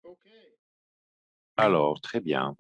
Alors, très bien.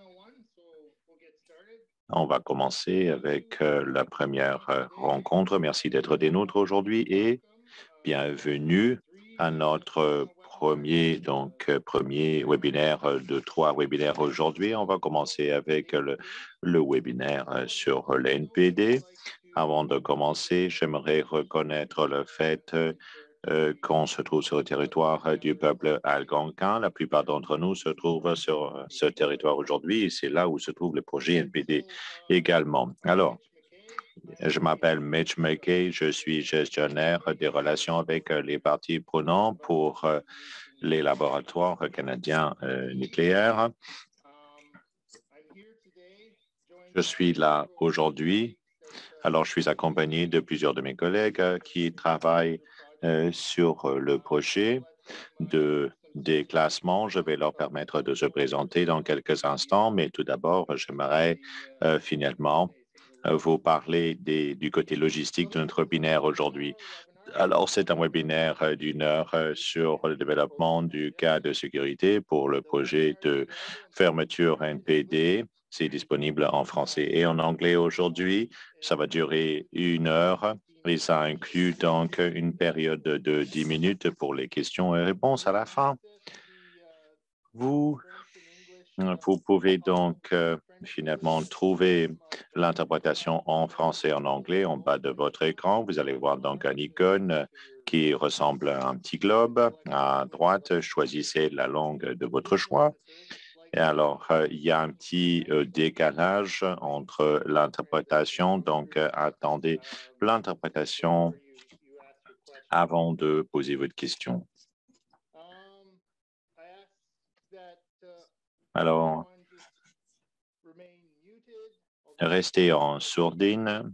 On va commencer avec la première rencontre. Merci d'être des nôtres aujourd'hui et bienvenue à notre premier webinaire de 3 webinaires aujourd'hui. On va commencer avec le webinaire sur l'NPD. Avant de commencer, j'aimerais reconnaître le fait qu'on se trouve sur le territoire du peuple algonquin. La plupart d'entre nous se trouvent sur ce territoire aujourd'hui et c'est là où se trouve le projet NPD également. Alors, je m'appelle Mitch McKay, je suis gestionnaire des relations avec les parties prenantes pour les laboratoires canadiens nucléaires. Je suis là aujourd'hui. Alors, je suis accompagné de plusieurs de mes collègues qui travaillent sur le projet des classements. Je vais leur permettre de se présenter dans quelques instants, mais tout d'abord, j'aimerais finalement vous parler du côté logistique de notre webinaire aujourd'hui. Alors, c'est un webinaire d'1 heure sur le développement du cas de sécurité pour le projet de fermeture NPD. C'est disponible en français et en anglais aujourd'hui. Ça va durer 1 heure et ça inclut donc une période de 10 minutes pour les questions et réponses à la fin. Vous pouvez donc finalement trouver l'interprétation en français et en anglais en bas de votre écran. Vous allez voir donc un icône qui ressemble à un petit globe. À droite, choisissez la langue de votre choix. Et alors, il y a un petit décalage entre l'interprétation. Donc, attendez l'interprétation avant de poser votre question. Alors, restez en sourdine.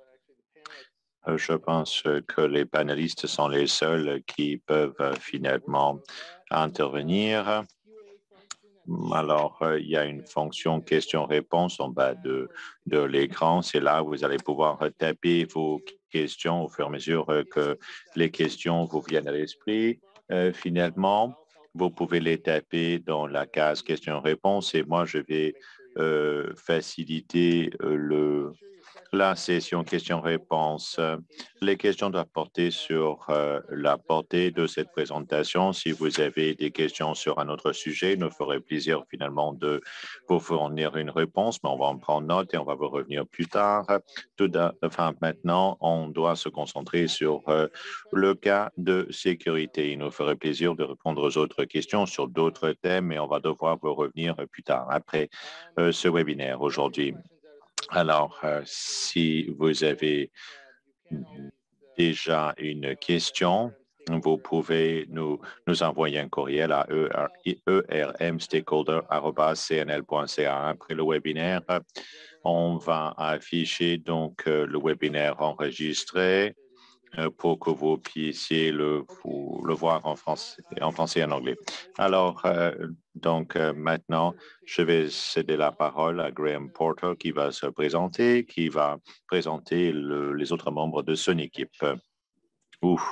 Je pense que les panélistes sont les seuls qui peuvent finalement intervenir. Alors, il y a une fonction question-réponse en bas de l'écran. C'est là où vous allez pouvoir taper vos questions au fur et à mesure que les questions vous viennent à l'esprit. Finalement, vous pouvez les taper dans la case question-réponse et moi, je vais faciliter la session questions-réponses. Les questions doivent porter sur la portée de cette présentation. Si vous avez des questions sur un autre sujet, il nous ferait plaisir finalement de vous fournir une réponse, mais on va en prendre note et on va vous revenir plus tard. Maintenant, on doit se concentrer sur le cas de sécurité. Il nous ferait plaisir de répondre aux autres questions sur d'autres thèmes, mais on va devoir vous revenir plus tard après ce webinaire aujourd'hui. Alors, si vous avez déjà une question, vous pouvez nous envoyer un courriel à ermstakeholder@cnl.ca. Après le webinaire, on va afficher donc le webinaire enregistré pour que vous puissiez le voir en français et en anglais. Alors, maintenant, je vais céder la parole à Graham Porter qui va se présenter, qui va présenter les autres membres de son équipe. Ouf.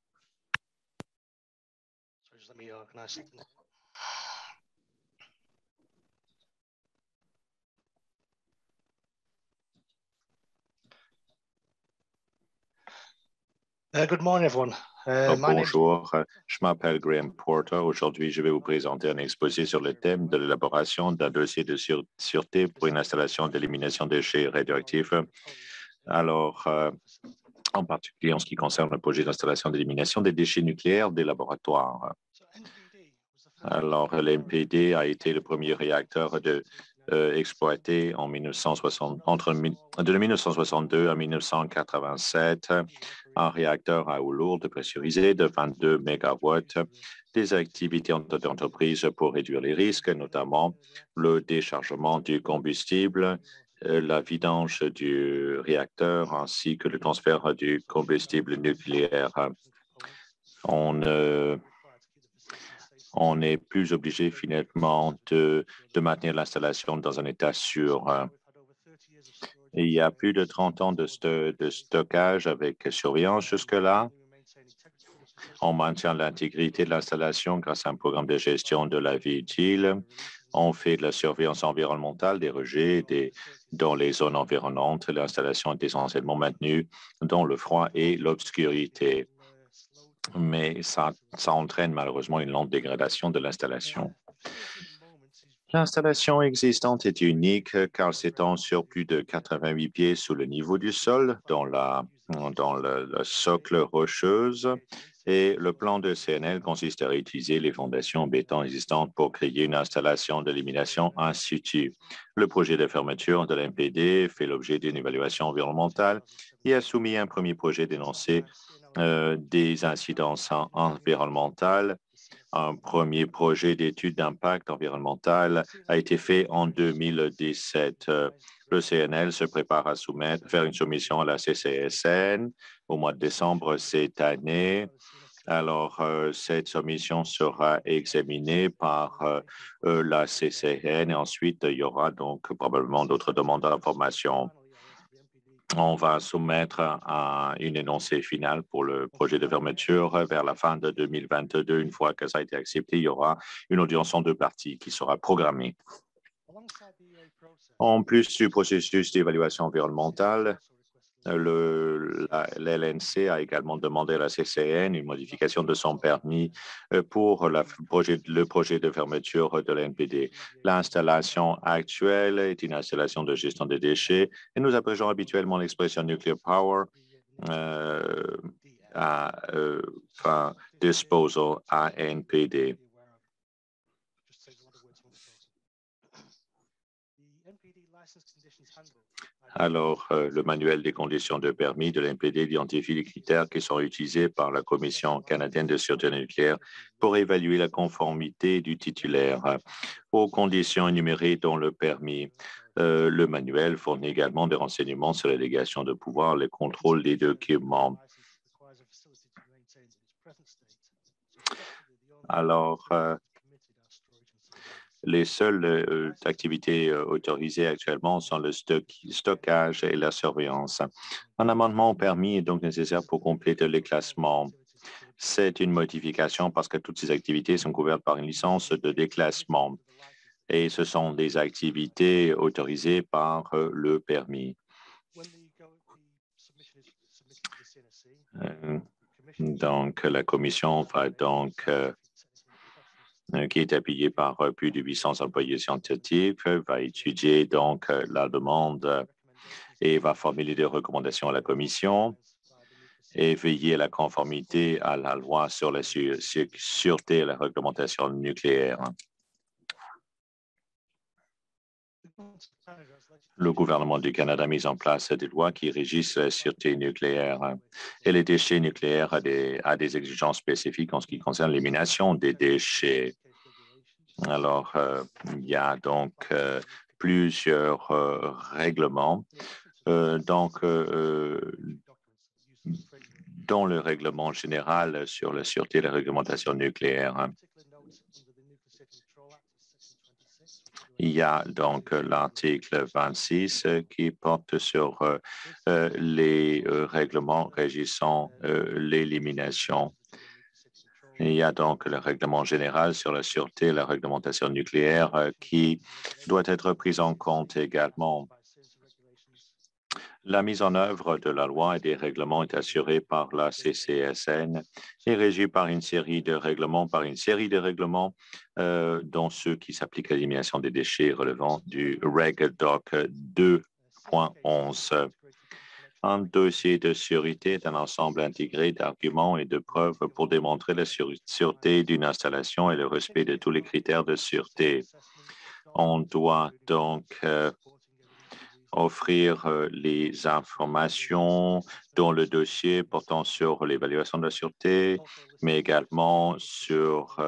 Good morning, everyone. Bonjour, je m'appelle Graham Porter. Aujourd'hui, je vais vous présenter un exposé sur le thème de l'élaboration d'un dossier de sûreté pour une installation d'élimination des déchets radioactifs. Alors, en particulier en ce qui concerne le projet d'installation d'élimination des déchets nucléaires des laboratoires. Alors, l'NPD a été le premier réacteur exploité en de 1962 à 1987, un réacteur à eau lourde pressurisé de 22 MW. Des activités ont été entreprises pour réduire les risques, notamment le déchargement du combustible, la vidange du réacteur ainsi que le transfert du combustible nucléaire. On n'est plus obligé finalement de maintenir l'installation dans un état sûr. Il y a plus de 30 ans de stockage avec surveillance jusque-là. On maintient l'intégrité de l'installation grâce à un programme de gestion de la vie utile. On fait de la surveillance environnementale des rejets dans les zones environnantes. L'installation est essentiellement maintenue dans le froid et l'obscurité. Mais ça entraîne malheureusement une lente dégradation de l'installation. L'installation existante est unique car s'étend sur plus de 88 pieds sous le niveau du sol dans le socle rocheuse. Et le plan de CNL consiste à réutiliser les fondations en béton existantes pour créer une installation d'élimination in situ. Le projet de fermeture de l'MPD fait l'objet d'une évaluation environnementale et a soumis un premier projet d'énoncé des incidences environnementales. Un premier projet d'étude d'impact environnemental a été fait en 2017. Le CNL se prépare à faire une soumission à la CCSN au mois de décembre cette année. Alors, cette soumission sera examinée par la CCN et ensuite, il y aura donc probablement d'autres demandes d'information. On va soumettre une énoncé finale pour le projet de fermeture vers la fin de 2022. Une fois que ça a été accepté, il y aura une audience en 2 parties qui sera programmée. En plus du processus d'évaluation environnementale, l'LNC a également demandé à la CCN une modification de son permis pour le projet de fermeture de l'NPD. L'installation actuelle est une installation de gestion des déchets et nous apprécions habituellement l'expression nuclear power disposal ANPD. Alors, le manuel des conditions de permis de l'NPD identifie les critères qui sont utilisés par la Commission canadienne de sûreté nucléaire pour évaluer la conformité du titulaire aux conditions énumérées dans le permis. Le manuel fournit également des renseignements sur la délégation de pouvoir, le contrôle des documents. Alors, les seules activités autorisées actuellement sont le stockage et la surveillance. Un amendement au permis est donc nécessaire pour compléter les classements. C'est une modification parce que toutes ces activités sont couvertes par une licence de déclassement et ce sont des activités autorisées par le permis. Donc, la commission va donc qui est appuyé par plus de 800 employés scientifiques, va étudier donc la demande et va formuler des recommandations à la Commission et veiller à la conformité à la loi sur la sûreté et la réglementation nucléaire. Le gouvernement du Canada a mis en place des lois qui régissent la sûreté nucléaire et les déchets nucléaires a des exigences spécifiques en ce qui concerne l'élimination des déchets. Alors, il y a donc plusieurs règlements. Dans le règlement général sur la sûreté et la réglementation nucléaire, il y a donc l'article 26 qui porte sur les règlements régissant l'élimination. Il y a donc le règlement général sur la sûreté et la réglementation nucléaire qui doit être prise en compte également. La mise en œuvre de la loi et des règlements est assurée par la CCSN et régie par une série de règlements, dont ceux qui s'appliquent à l'élimination des déchets relevant du Reg Doc 2.11. Un dossier de sûreté est un ensemble intégré d'arguments et de preuves pour démontrer la sûreté d'une installation et le respect de tous les critères de sûreté. On doit donc offrir les informations dans le dossier portant sur l'évaluation de la sûreté, mais également sur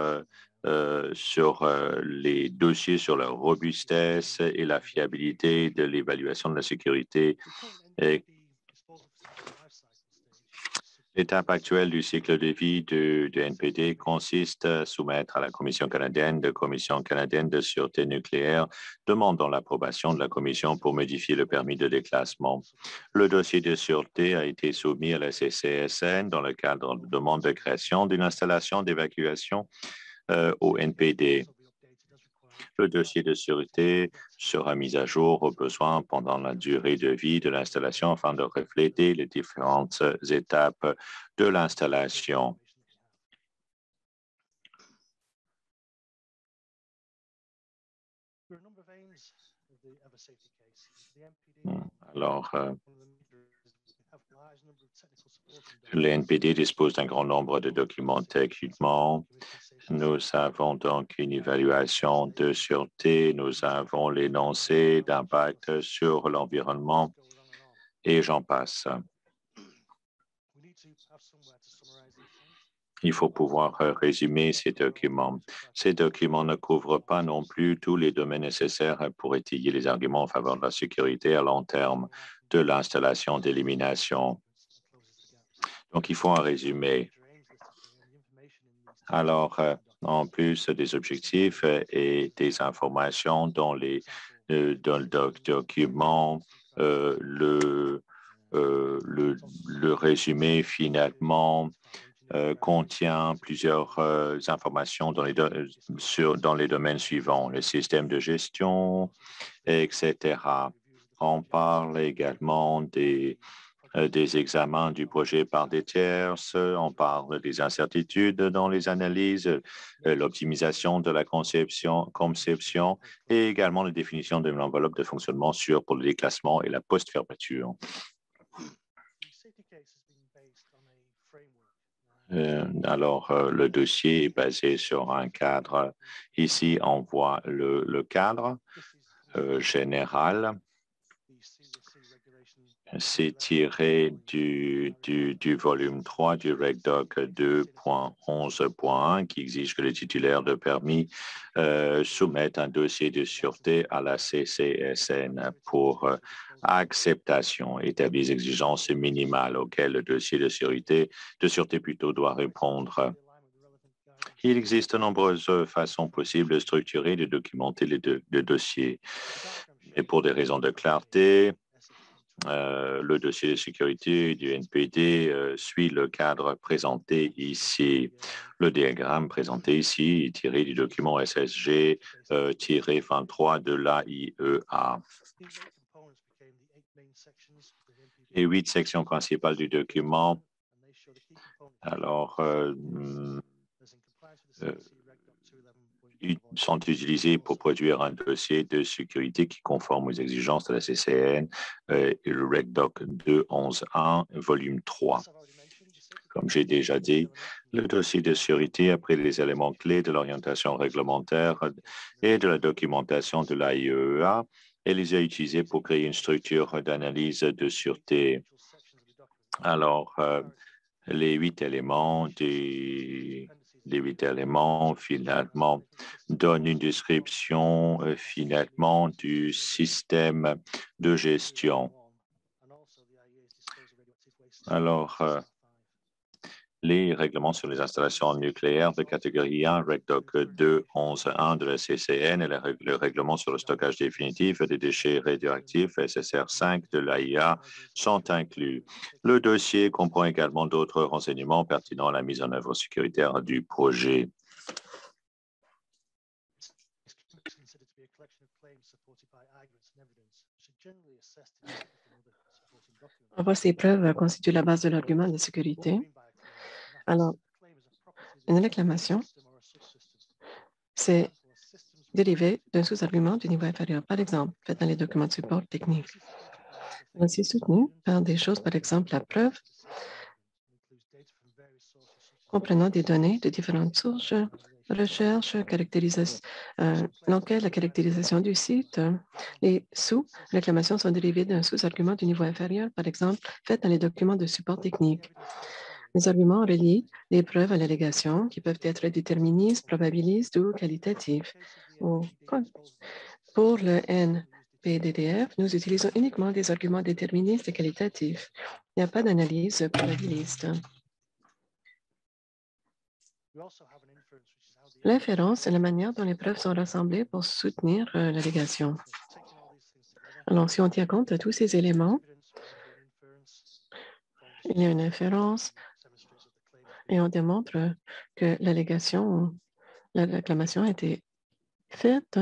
les dossiers sur la robustesse et la fiabilité de l'évaluation de la sécurité. Et L'étape actuelle du cycle de vie du NPD consiste à soumettre à la Commission canadienne de sûreté nucléaire demandant l'approbation de la Commission pour modifier le permis de déclassement. Le dossier de sûreté a été soumis à la CCSN dans le cadre de demande de création d'une installation d'évacuation au NPD. Le dossier de sûreté sera mis à jour au besoin pendant la durée de vie de l'installation afin de refléter les différentes étapes de l'installation. Alors, le NPD dispose d'un grand nombre de documents techniquement. Nous avons donc une évaluation de sûreté, nous avons l'énoncé d'impact sur l'environnement et j'en passe. Il faut pouvoir résumer ces documents. Ces documents ne couvrent pas non plus tous les domaines nécessaires pour étayer les arguments en faveur de la sécurité à long terme de l'installation d'élimination. Donc, il faut un résumé. Alors, en plus des objectifs et des informations dans le document, le résumé finalement contient plusieurs informations dans les domaines suivants, le système de gestion, etc. On parle également des examens du projet par des tierces, on parle des incertitudes dans les analyses, l'optimisation de la conception et également la définition de l'enveloppe de fonctionnement sûre pour le déclassement et la post-fermeture. Le dossier est basé sur un cadre. Ici, on voit le cadre général. C'est tiré du volume 3 du RegDoc 2.11.1 qui exige que les titulaires de permis soumettent un dossier de sûreté à la CCSN pour acceptation, établit les exigences minimales auxquelles le dossier de sûreté doit répondre. Il existe de nombreuses façons possibles de structurer et de documenter les dossiers. Et pour des raisons de clarté, le dossier de sécurité du NPD suit le cadre présenté ici. Le diagramme présenté ici est tiré du document SSG-23 de l'AIEA. Les 8 sections principales du document. Alors, ils sont utilisés pour produire un dossier de sécurité qui conforme aux exigences de la CCN et le RegDoc 2.11.1, volume 3. Comme j'ai déjà dit, le dossier de sécurité a pris les éléments clés de l'orientation réglementaire et de la documentation de l'AIEA et les a utilisés pour créer une structure d'analyse de sûreté. Alors, les 8 éléments finalement donnent une description finalement du système de gestion. Alors, les règlements sur les installations nucléaires de catégorie 1, RegDoc 2.11.1 de la CCN et le règlement sur le stockage définitif des déchets radioactifs SSR 5 de l'AIA sont inclus. Le dossier comprend également d'autres renseignements pertinents à la mise en œuvre sécuritaire du projet. Avoir ces preuves constitue la base de l'argument de sécurité. Alors, une réclamation, c'est dérivé d'un sous-argument du niveau inférieur, par exemple, fait dans les documents de support technique. C'est soutenu par des choses, par exemple, la preuve, comprenant des données de différentes sources, recherche, caractérisation, l'enquête, la caractérisation du site. Les sous-réclamations sont dérivées d'un sous-argument du niveau inférieur, par exemple, fait dans les documents de support technique. Les arguments relient les preuves à l'allégation qui peuvent être déterministes, probabilistes ou qualitatives. Pour le NPDDF, nous utilisons uniquement des arguments déterministes et qualitatifs. Il n'y a pas d'analyse probabiliste. L'inférence est la manière dont les preuves sont rassemblées pour soutenir l'allégation. Alors, si on tient compte de tous ces éléments, il y a une inférence et on démontre que l'acclamation a été faite.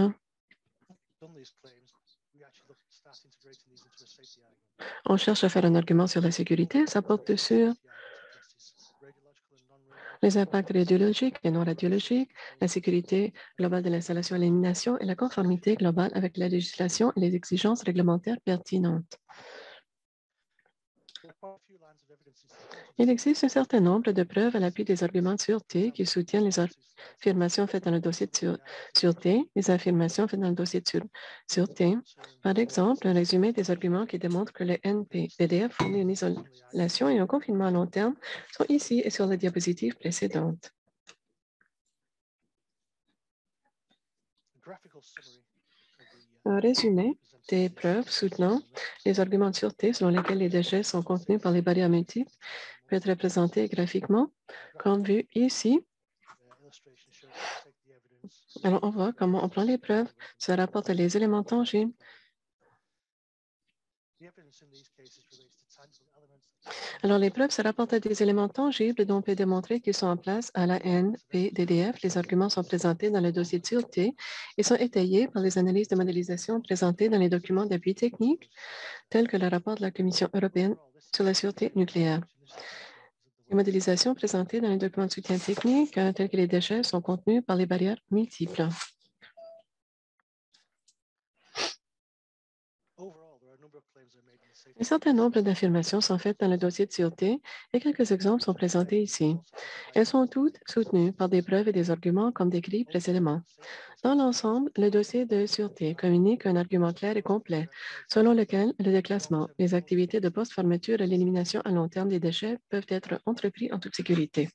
On cherche à faire un argument sur la sécurité. Ça porte sur les impacts radiologiques et non radiologiques, la sécurité globale de l'installation à l'élimination et la conformité globale avec la législation et les exigences réglementaires pertinentes. Il existe un certain nombre de preuves à l'appui des arguments de sûreté qui soutiennent les affirmations faites dans le dossier de sûreté, les affirmations faites dans le dossier de sûreté. Par exemple, un résumé des arguments qui démontrent que le NPDDF fournit une isolation et un confinement à long terme sont ici et sur la diapositive précédente. Un résumé des preuves soutenant les arguments de sûreté selon lesquels les déchets sont contenus par les barrières multiples peut être représenté graphiquement, comme vu ici. Alors, on voit comment on prend les preuves, ça rapporte les éléments tangibles. Alors, les preuves, ça rapporte à des éléments tangibles dont on peut démontrer qu'ils sont en place à la NPDDF. Les arguments sont présentés dans le dossier de sûreté et sont étayés par les analyses de modélisation présentées dans les documents d'appui technique, tels que le rapport de la Commission européenne sur la sûreté nucléaire. Les modélisations présentées dans les documents de soutien technique, tels que les déchets, sont contenus par les barrières multiples. Un certain nombre d'affirmations sont faites dans le dossier de sûreté et quelques exemples sont présentés ici. Elles sont toutes soutenues par des preuves et des arguments comme décrits précédemment. Dans l'ensemble, le dossier de sûreté communique un argument clair et complet, selon lequel le déclassement, les activités de post-fermeture et l'élimination à long terme des déchets peuvent être entrepris en toute sécurité.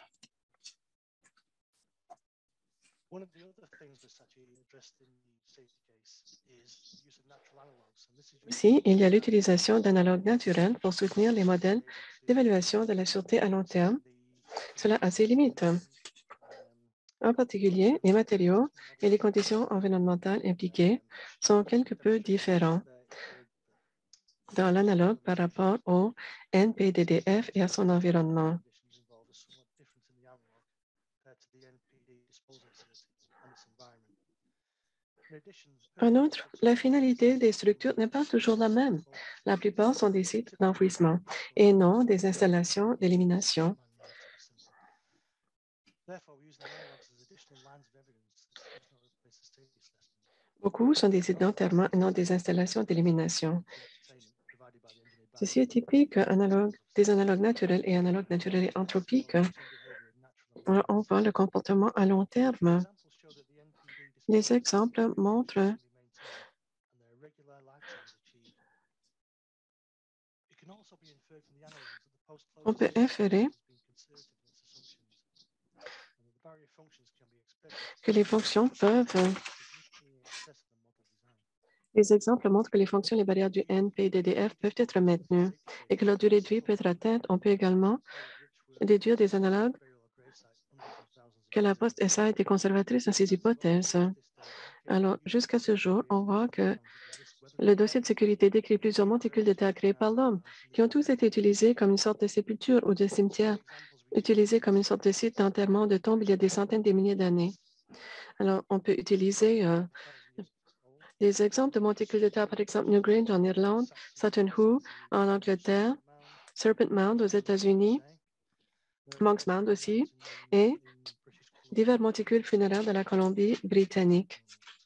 Aussi, il y a l'utilisation d'analogues naturels pour soutenir les modèles d'évaluation de la sûreté à long terme. Cela a ses limites. En particulier, les matériaux et les conditions environnementales impliquées sont quelque peu différents dans l'analogue par rapport au NPDDF et à son environnement. En outre, la finalité des structures n'est pas toujours la même. La plupart sont des sites d'enfouissement et non des installations d'élimination. Beaucoup sont des sites d'enterrement et non des installations d'élimination. Ceci est typique des analogues naturels et analogues naturels et anthropiques. On voit le comportement à long terme. Les exemples montrent on peut inférer que les fonctions peuvent. Les exemples montrent que les fonctions et les barrières du NPDDF peuvent être maintenues et que leur durée de vie peut être atteinte. On peut également déduire des analogues que la post-SA était conservatrice dans ces hypothèses. Alors, jusqu'à ce jour, on voit que le dossier de sécurité décrit plusieurs monticules de terre créés par l'homme qui ont tous été utilisés comme une sorte de sépulture ou de cimetière, utilisés comme une sorte de site d'enterrement de tombes il y a des centaines de milliers d'années. Alors, on peut utiliser des exemples de monticules de terre, par exemple Newgrange en Irlande, Sutton Hoo en Angleterre, Serpent Mound aux États-Unis, Monk's Mound aussi, et divers monticules funéraires de la Colombie-Britannique.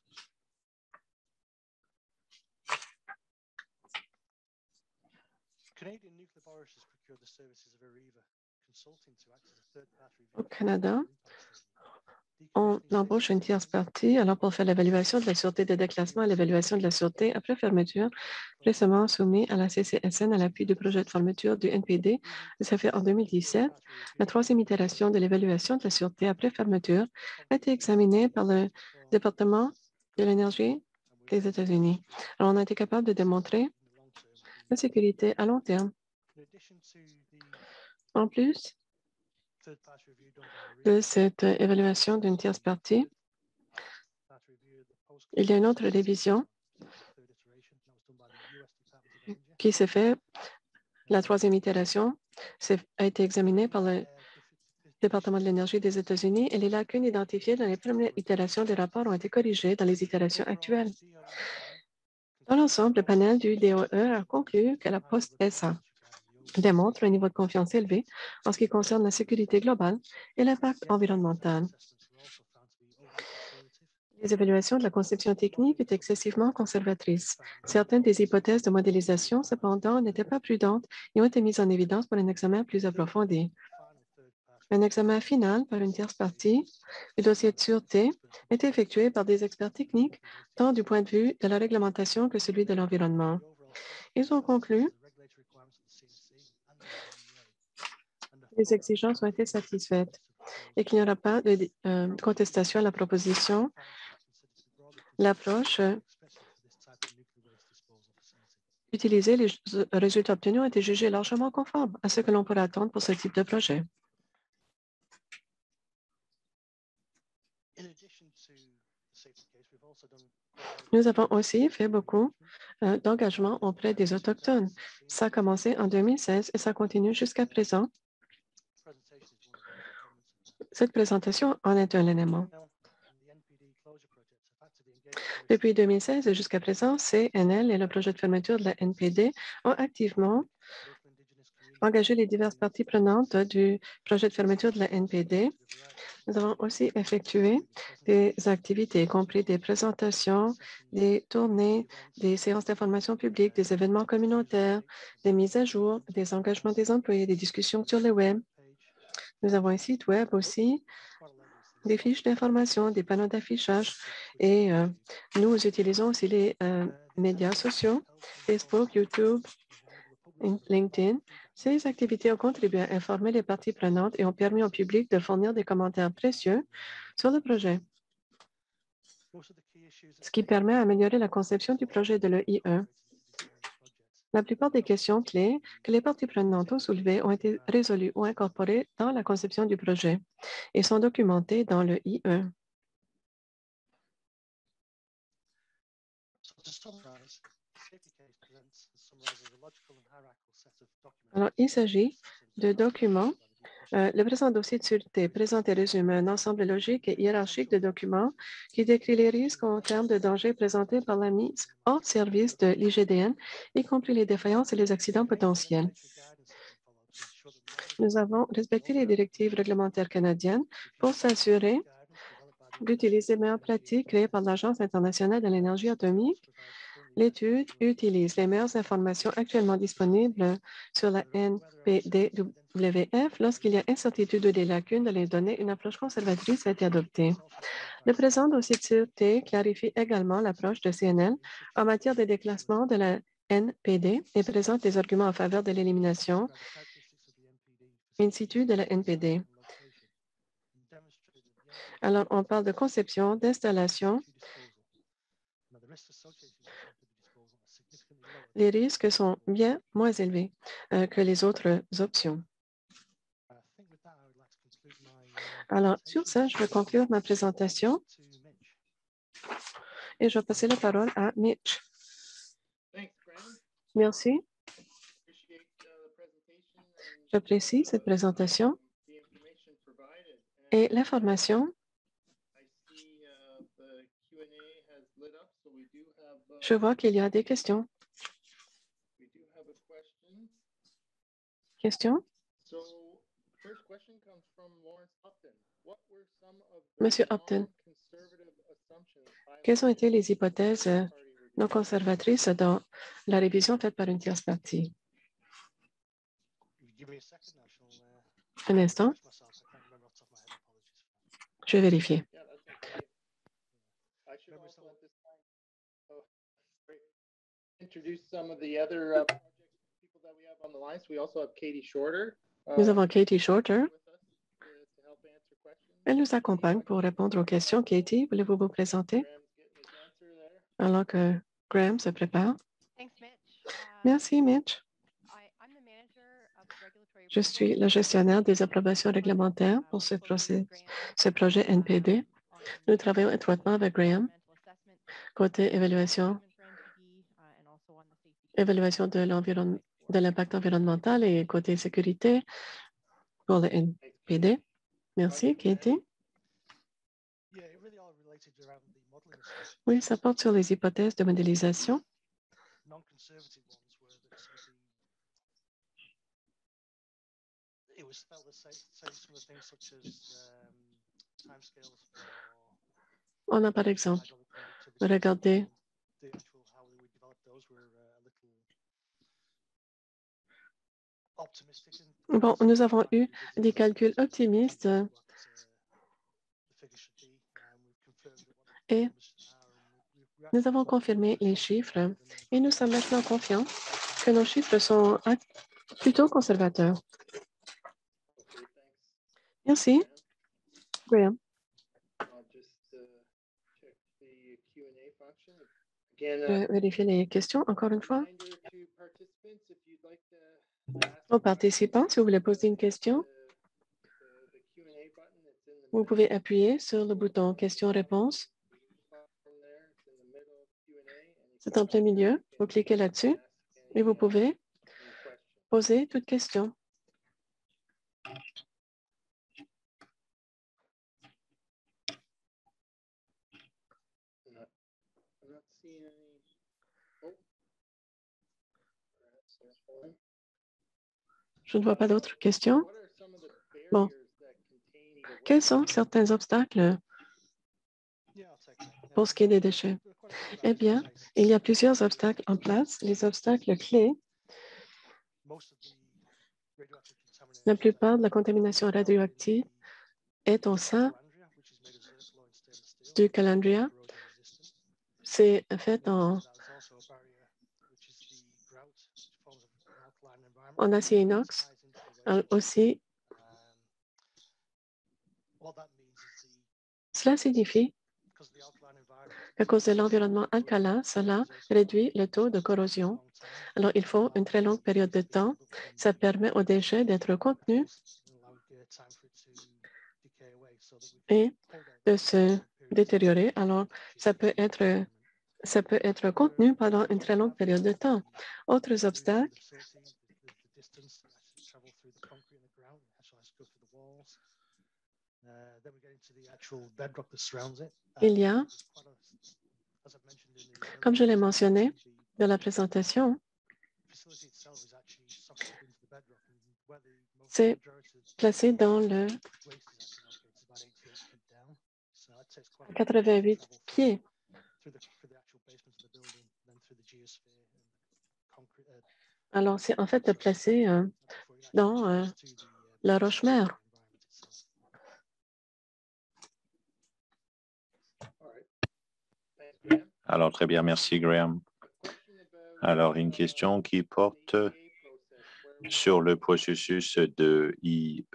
Au Canada, on embauche une tierce partie alors pour faire l'évaluation de la sûreté de déclassement et l'évaluation de la sûreté après fermeture, récemment soumis à la CCSN à l'appui du projet de fermeture du NPD. Ça fait en 2017. La troisième itération de l'évaluation de la sûreté après fermeture a été examinée par le département de l'énergie des États-Unis. Alors, on a été capable de démontrer la sécurité à long terme. En plus, de cette évaluation d'une tierce partie. Il y a une autre révision qui s'est faite. La troisième itération a été examinée par le département de l'énergie des États-Unis et les lacunes identifiées dans les premières itérations des rapports ont été corrigées dans les itérations actuelles. Dans l'ensemble, le panel du DOE a conclu que la post-SA démontre un niveau de confiance élevé en ce qui concerne la sécurité globale et l'impact environnemental. Les évaluations de la conception technique étaient excessivement conservatrices. Certaines des hypothèses de modélisation, cependant, n'étaient pas prudentes et ont été mises en évidence pour un examen plus approfondi. Un examen final par une tierce partie du dossier de sûreté est effectué par des experts techniques, tant du point de vue de la réglementation que celui de l'environnement. Ils ont conclu que les exigences ont été satisfaites et qu'il n'y aura pas de contestation à la proposition. L'approche utilisée, les résultats obtenus ont été jugés largement conformes à ce que l'on pourrait attendre pour ce type de projet. Nous avons aussi fait beaucoup d'engagement auprès des Autochtones. Ça a commencé en 2016 et ça continue jusqu'à présent. Cette présentation en est un élément. Depuis 2016 et jusqu'à présent, CNL et le projet de fermeture de la NPD ont activement engagé les diverses parties prenantes du projet de fermeture de la NPD. Nous avons aussi effectué des activités, y compris des présentations, des tournées, des séances d'information publique, des événements communautaires, des mises à jour, des engagements des employés, des discussions sur le web. Nous avons un site web aussi, des fiches d'information, des panneaux d'affichage et nous utilisons aussi les médias sociaux, Facebook, YouTube, LinkedIn. Ces activités ont contribué à informer les parties prenantes et ont permis au public de fournir des commentaires précieux sur le projet, ce qui permet d'améliorer la conception du projet de l'EIE. La plupart des questions clés que les parties prenantes ont soulevées ont été résolues ou incorporées dans la conception du projet et sont documentées dans l'EIE. Alors, il s'agit de documents. Le présent dossier de sûreté présente et résume un ensemble logique et hiérarchique de documents qui décrit les risques en termes de danger présentés par la mise hors service de l'IGDN, y compris les défaillances et les accidents potentiels. Nous avons respecté les directives réglementaires canadiennes pour s'assurer d'utiliser les meilleures pratiques créées par l'Agence internationale de l'énergie atomique. L'étude utilise les meilleures informations actuellement disponibles sur la NPDWF. Lorsqu'il y a incertitude ou des lacunes dans les données, une approche conservatrice a été adoptée. Le présent dossier de sûreté clarifie également l'approche de CNL en matière de déclassement de la NPD et présente des arguments en faveur de l'élimination in situ de la NPD. Alors, on parle de conception, d'installation. Les risques sont bien moins élevés que les autres options. Alors, sur ça, je vais conclure ma présentation et je vais passer la parole à Mitch. Merci. J'apprécie cette présentation et l'information. Je vois qu'il y a des questions. Questions? Monsieur Upton, quelles ont été les hypothèses non conservatrices dans la révision faite par une tierce partie? Un instant. Je vais vérifier. Nous avons Katie Shorter. Elle nous accompagne pour répondre aux questions. Katie, voulez-vous vous présenter? Alors que Graham se prépare. Merci, Mitch. Je suis le gestionnaire des approbations réglementaires pour ce projet NPD. Nous travaillons étroitement avec Graham, côté évaluation de l'impact environnemental et côté sécurité pour le NPD. Merci, Katie. Oui, ça porte sur les hypothèses de modélisation. On a par exemple regardé bon, nous avons eu des calculs optimistes et nous avons confirmé les chiffres et nous sommes maintenant confiants que nos chiffres sont plutôt conservateurs. Merci. Graham. Je vérifie les questions encore une fois. Aux participants, si vous voulez poser une question, vous pouvez appuyer sur le bouton questions-réponses. C'est en plein milieu. Vous cliquez là-dessus et vous pouvez poser toute question. Je ne vois pas d'autres questions. Bon. Quels sont certains obstacles pour ce qui est des déchets? Eh bien, il y a plusieurs obstacles en place. Les obstacles clés, la plupart de la contamination radioactive est au sein du Calandria. C'est fait en acier inox. Aussi, cela signifie qu'à cause de l'environnement alcalin, cela réduit le taux de corrosion. Alors, il faut une très longue période de temps. Ça permet aux déchets d'être contenus et de se détériorer. Alors, ça peut être contenu pendant une très longue période de temps. Autres obstacles, il y a, comme je l'ai mentionné dans la présentation, c'est placé dans le 88 pieds. Alors, c'est en fait placé dans la roche-mère. Alors, très bien, merci, Graham. Alors, une question qui porte sur le processus de EIE.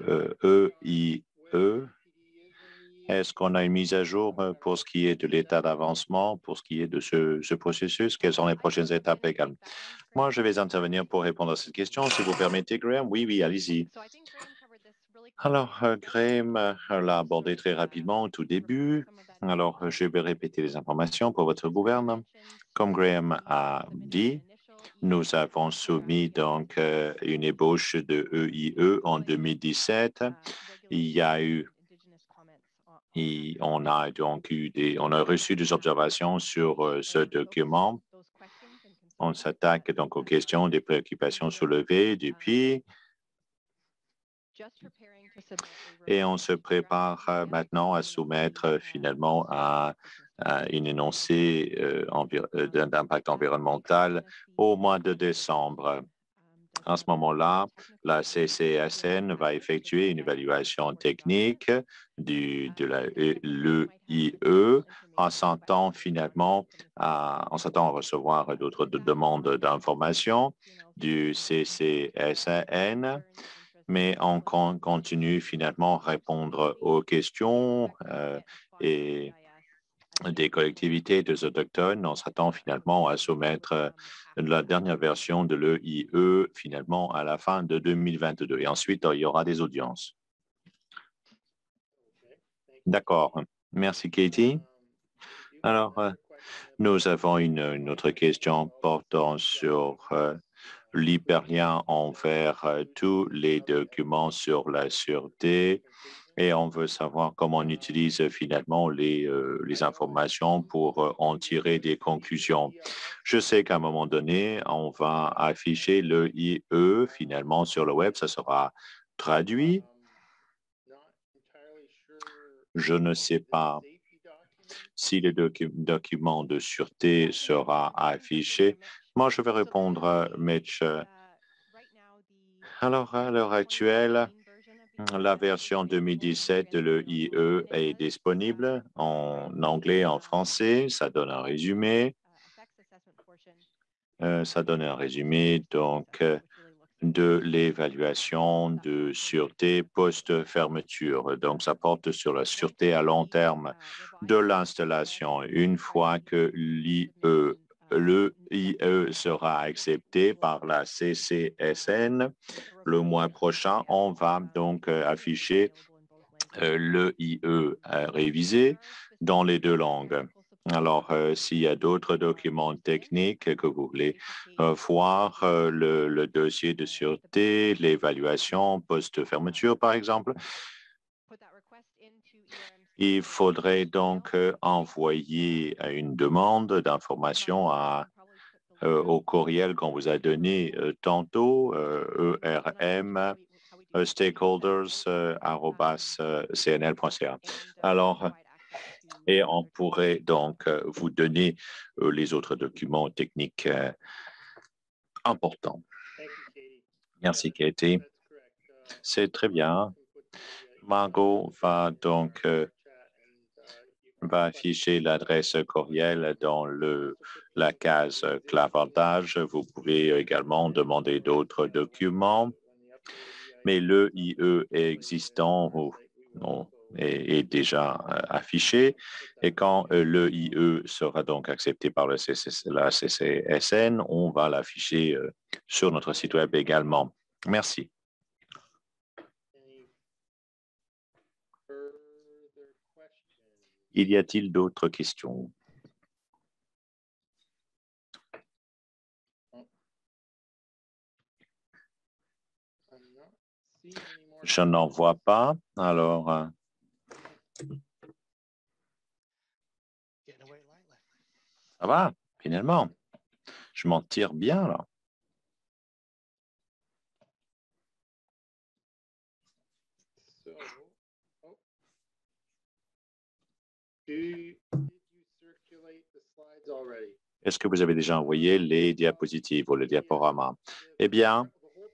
Est-ce qu'on a une mise à jour pour ce qui est de l'état d'avancement, pour ce qui est de ce processus? Quelles sont les prochaines étapes également? Moi, je vais intervenir pour répondre à cette question, si vous permettez, Graham. Oui, allez-y. Alors, Graham l'a abordé très rapidement au tout début. Alors, je vais répéter les informations pour votre gouverne. Comme Graham a dit, nous avons soumis donc une ébauche de EIE en 2017. On a reçu des observations sur ce document. On s'attaque donc aux questions des préoccupations soulevées depuis. Et on se prépare maintenant à soumettre finalement à une énoncé d'impact environnemental au mois de décembre. À ce moment-là, la CCSN va effectuer une évaluation technique de l'EIE en s'attendant finalement à recevoir d'autres demandes d'informations du CCSN, mais on continue finalement à répondre aux questions et des collectivités, des autochtones. On s'attend finalement à soumettre la dernière version de l'EIE finalement à la fin de 2022. Et ensuite, il y aura des audiences. D'accord. Merci, Katie. Alors, nous avons une autre question portant sur l'hyperlien envers tous les documents sur la sûreté et on veut savoir comment on utilise finalement les informations pour en tirer des conclusions. Je sais qu'à un moment donné, on va afficher le IE finalement sur le web, ça sera traduit. Je ne sais pas si le document de sûreté sera affiché. Moi, je vais répondre, Mitch. Alors, à l'heure actuelle, la version 2017 de l'EIE est disponible en anglais et en français. Ça donne un résumé. Ça donne un résumé donc de l'évaluation de sûreté post-fermeture. Donc, ça porte sur la sûreté à long terme de l'installation. Une fois que le IE sera accepté par la CCSN, le mois prochain, on va donc afficher le IE révisé dans les deux langues. Alors, s'il y a d'autres documents techniques que vous voulez voir, le dossier de sûreté, l'évaluation post-fermeture, par exemple, il faudrait donc envoyer une demande d'information au courriel qu'on vous a donné tantôt, ERM, stakeholders@cnl.ca. Alors, et on pourrait donc vous donner les autres documents techniques importants. Merci, Katie. C'est très bien. Margot va donc va afficher l'adresse courriel dans la case clavardage. Vous pouvez également demander d'autres documents, mais le IE existant est déjà affiché. Et quand le IE sera donc accepté par la CCSN, on va l'afficher sur notre site web également. Merci. Y a-t-il d'autres questions? Je n'en vois pas. Alors, ça va, finalement. Je m'en tire bien, là. Est-ce que vous avez déjà envoyé les diapositives ou le diaporama? Eh bien,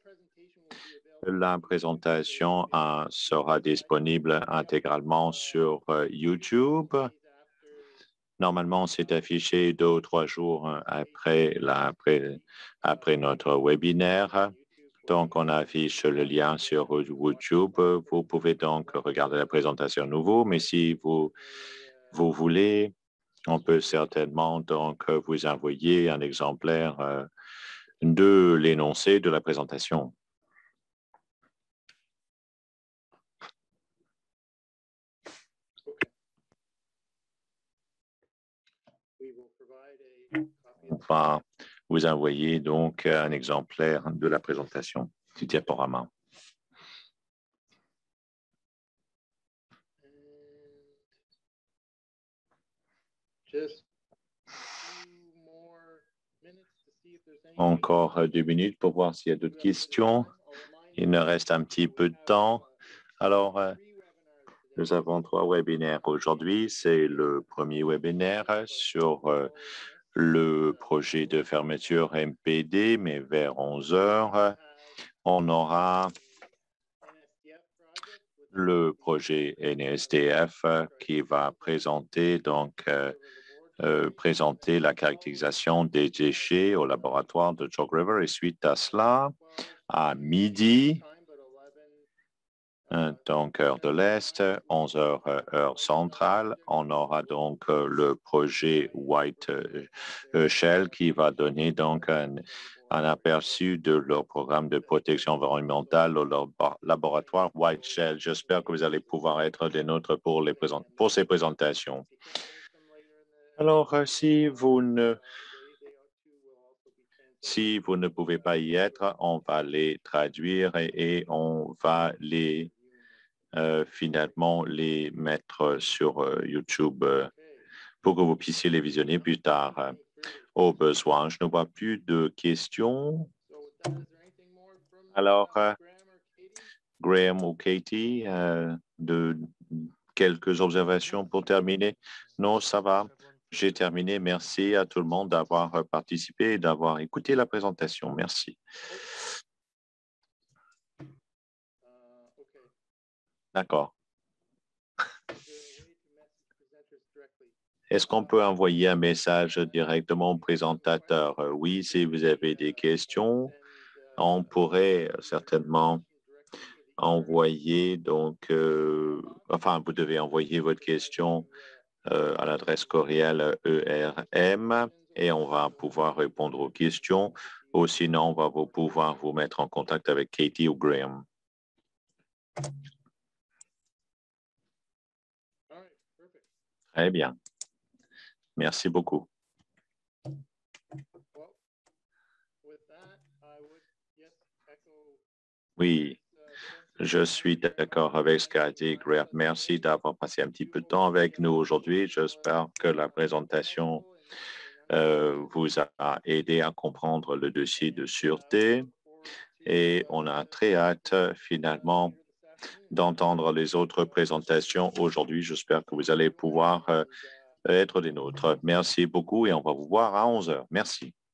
la présentation sera disponible intégralement sur YouTube. Normalement, c'est affiché 2 ou 3 jours après notre webinaire. Donc, on affiche le lien sur YouTube. Vous pouvez donc regarder la présentation à nouveau, mais si vous voulez, on peut certainement donc vous envoyer un exemplaire de l'énoncé de la présentation. On va vous envoyer donc un exemplaire de la présentation du diaporama. Encore 2 minutes pour voir s'il y a d'autres questions. Il nous reste un petit peu de temps. Alors, nous avons 3 webinaires aujourd'hui. C'est le premier webinaire sur le projet de fermeture MPD, mais vers 11 heures. On aura le projet NSDF qui va présenter présenter la caractérisation des déchets au laboratoire de Chalk River. Et suite à cela, à midi, Donc, heure de l'Est, 11 heures, heure centrale. On aura donc le projet White Shell qui va donner donc un aperçu de leur programme de protection environnementale ou leur laboratoire White Shell. J'espère que vous allez pouvoir être des nôtres pour ces présentations. Alors, si vous ne pouvez pas y être, on va les traduire et on va les finalement les mettre sur YouTube pour que vous puissiez les visionner plus tard. Au besoin, je ne vois plus de questions. Alors, Graham ou Katie, de quelques observations pour terminer? Non, ça va. J'ai terminé. Merci à tout le monde d'avoir participé et d'avoir écouté la présentation. Merci. D'accord. Est-ce qu'on peut envoyer un message directement au présentateur? Oui, si vous avez des questions, on pourrait certainement envoyer, donc, vous devez envoyer votre question à l'adresse courriel ERM et on va pouvoir répondre aux questions. Ou sinon, on va pouvoir vous mettre en contact avec Katie ou Graham. Très bien. Merci beaucoup. Oui, je suis d'accord avec ce qu'a dit Graham. Merci d'avoir passé un petit peu de temps avec nous aujourd'hui. J'espère que la présentation vous a aidé à comprendre le dossier de sûreté et on a très hâte finalement d'entendre les autres présentations aujourd'hui. J'espère que vous allez pouvoir être des nôtres. Merci beaucoup et on va vous voir à 11 heures. Merci.